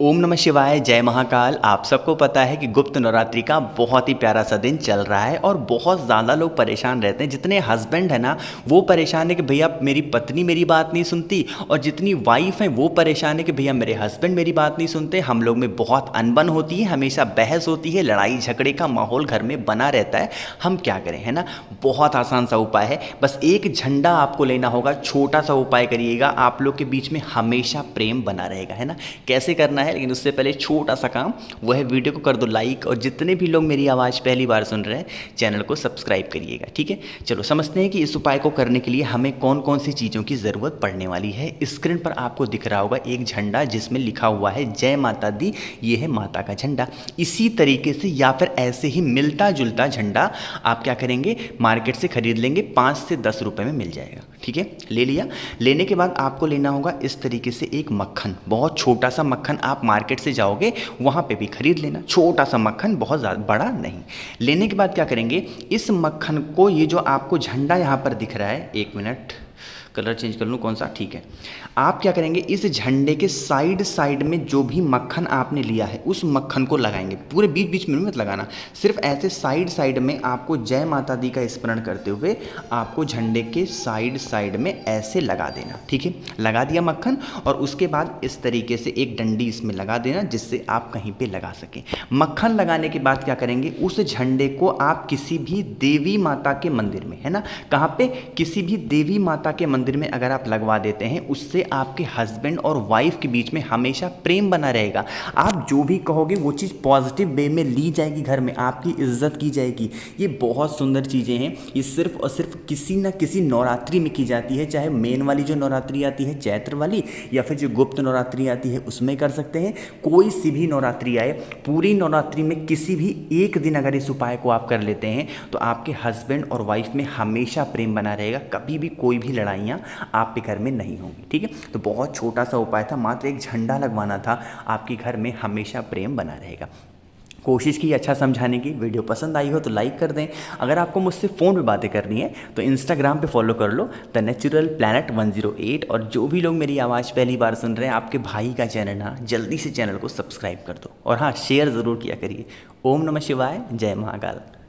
ओम नमः शिवाय, जय महाकाल। आप सबको पता है कि गुप्त नवरात्रि का बहुत ही प्यारा सा दिन चल रहा है और बहुत ज़्यादा लोग परेशान रहते हैं। जितने हस्बैंड है ना वो परेशान है कि भैया मेरी पत्नी मेरी बात नहीं सुनती, और जितनी वाइफ है वो परेशान है कि भैया मेरे हस्बैंड मेरी बात नहीं सुनते। हम लोग में बहुत अनबन होती है, हमेशा बहस होती है, लड़ाई झगड़े का माहौल घर में बना रहता है। हम क्या करें, है ना। बहुत आसान सा उपाय है, बस एक झंडा आपको लेना होगा। छोटा सा उपाय करिएगा, आप लोग के बीच में हमेशा प्रेम बना रहेगा, है ना। कैसे करना है, लेकिन उससे पहले छोटा सा काम, वो है वीडियो को कर दो लाइक, और जितने भी लोग मेरी आवाज़ पहली बार सुन रहे हैं चैनल को सब्सक्राइब करिएगा, ठीक है। चलो समझते हैं कि इस उपाय को करने के लिए हमें कौन कौन सी चीज़ों की ज़रूरत पड़ने वाली है। स्क्रीन पर आपको दिख रहा होगा एक झंडा जिसमें लिखा हुआ है जय माता दी। ये है माता का झंडा। इसी तरीके से या फिर ऐसे ही मिलता जुलता झंडा आप क्या करेंगे, मार्केट से खरीद लेंगे, 5 से 10 रुपये में मिल जाएगा, ठीक है। ले लिया। लेने के बाद आपको लेना होगा इस तरीके से एक मक्खन, बहुत छोटा सा मक्खन। आप मार्केट से जाओगे वहाँ पे भी खरीद लेना, छोटा सा मक्खन, बहुत ज़्यादा बड़ा नहीं। लेने के बाद क्या करेंगे, इस मक्खन को, ये जो आपको झंडा यहाँ पर दिख रहा है, एक मिनट कलर चेंज कर लूँ कौन सा, ठीक है। आप क्या करेंगे, इस झंडे के साइड साइड में जो भी मक्खन आपने लिया है उस मक्खन को लगाएंगे। पूरे बीच बीच में मत लगाना, सिर्फ ऐसे साइड साइड में आपको जय माता दी का स्मरण करते हुए आपको झंडे के साइड साइड में ऐसे लगा देना, ठीक है। लगा दिया मक्खन, और उसके बाद इस तरीके से एक डंडी इसमें लगा देना जिससे आप कहीं पे लगा सकें। मक्खन लगाने के बाद क्या करेंगे, उस झंडे को आप किसी भी देवी माता के मंदिर में, है ना, कहाँ पे, किसी भी देवी माता के मंदिर में अगर आप लगवा देते हैं, उससे आपके हस्बैंड और वाइफ के बीच में हमेशा प्रेम बना रहेगा। आप जो भी कहोगे वो चीज़ पॉजिटिव वे में ली जाएगी, घर में आपकी इज्जत की जाएगी। ये बहुत सुंदर चीज़ें हैं। ये सिर्फ और सिर्फ किसी न किसी नवरात्रि में की जाती है, चाहे मेन वाली जो नवरात्रि आती है चैत्र वाली, या फिर जो गुप्त नवरात्रि आती है उसमें कर सकते हैं। कोई सी भी नवरात्रि आए, पूरी नवरात्रि में किसी भी एक दिन अगर इस उपाय को आप कर लेते हैं तो आपके हस्बैंड और वाइफ में हमेशा प्रेम बना रहेगा। कभी भी कोई भी लड़ाइयाँ आपके घर में नहीं होंगी, ठीक है। तो बहुत छोटा सा उपाय था, मात्र एक झंडा लगवाना था, आपके घर में हमेशा प्रेम बना रहेगा। कोशिश की अच्छा समझाने की। वीडियो पसंद आई हो तो लाइक कर दें। अगर आपको मुझसे फ़ोन पे बातें करनी है तो इंस्टाग्राम पे फॉलो कर लो, द नेचुरल प्लैनेट 108। और जो भी लोग मेरी आवाज़ पहली बार सुन रहे हैं, आपके भाई का चैनल है, जल्दी से चैनल को सब्सक्राइब कर दो, और हाँ, शेयर ज़रूर किया करिए। ओम नमः शिवाय, जय महाकाल।